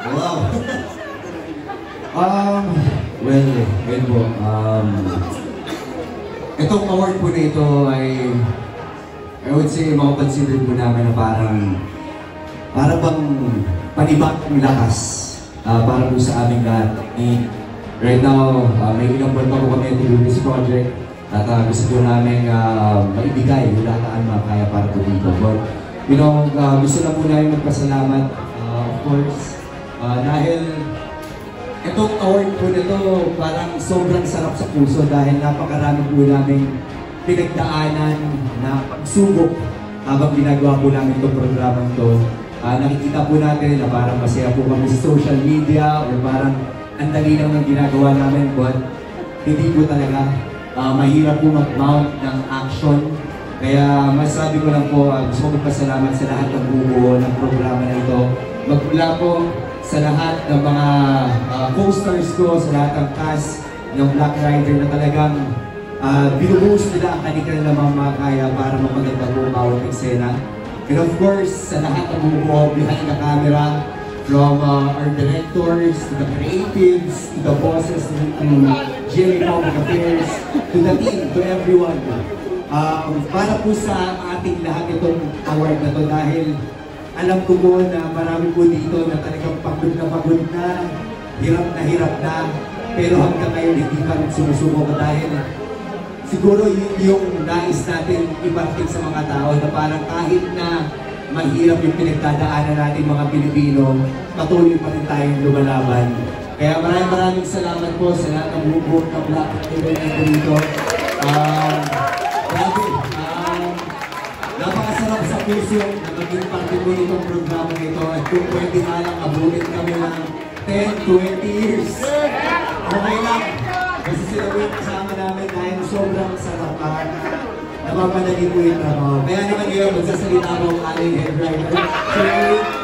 Wow! Well, yun po. Itong award po na ito ay, I would say, makakonsider po namin na para bang panibagong lakas para po sa aming lahat. Right now, may ilang buwan pa po kami tuloy sa project at gusto po namin maibigay yung lahat na kaya para po dito. But, you know, gusto na po namin magpasalamat, of course, dahil itong award po nito parang sobrang sarap sa puso dahil napakarami po namin pinagdaanan na pagsubok habang ginagawa po namin itong programang ito. Nakikita po natin na parang masaya po kami sa social media or parang ang dali lang ng ginagawa namin, but hindi po talaga. Mahirap po mag-mount ng action. Kaya masabi ko lang po, gusto ko magpasalamat sa lahat ng bubuo ng programa na ito. Magmula po sa lahat ng mga co-stars ko, sa lahat ng cast ng Black Rider na talagang binubuhos nila ang kanilang mga kaya para mapaganda po ang bawat eksena. And of course, sa lahat ng bumubuo behind the camera, from our directors, to the creatives, to the bosses, to GMA Public Affairs, to the team, to everyone. Para po sa ating lahat itong award na to dahil alam ko po na marami po dito na talagang pagod na, hirap na, pero hanggang ngayon hindi pa rin sumusuko dahil siguro yung nais natin ipatik sa mga tao na parang kahit na mahirap yung pinagdadaanan natin mga Pilipino, patuloy pa rin tayong lumalaban. Kaya maraming salamat po sa lahat ng bubuo ng Black Rider dito. Grabe, napakasarap sa puso na maging parte po itong programa nito at kung pwede nga lang abutin kami ng 10-20 years. Okay lang, kasi sila po yung kasama namin dahil sobrang sarap napapadali po yung trabaho. Kaya naman ngayon, magsasalita ako ang aling head writer.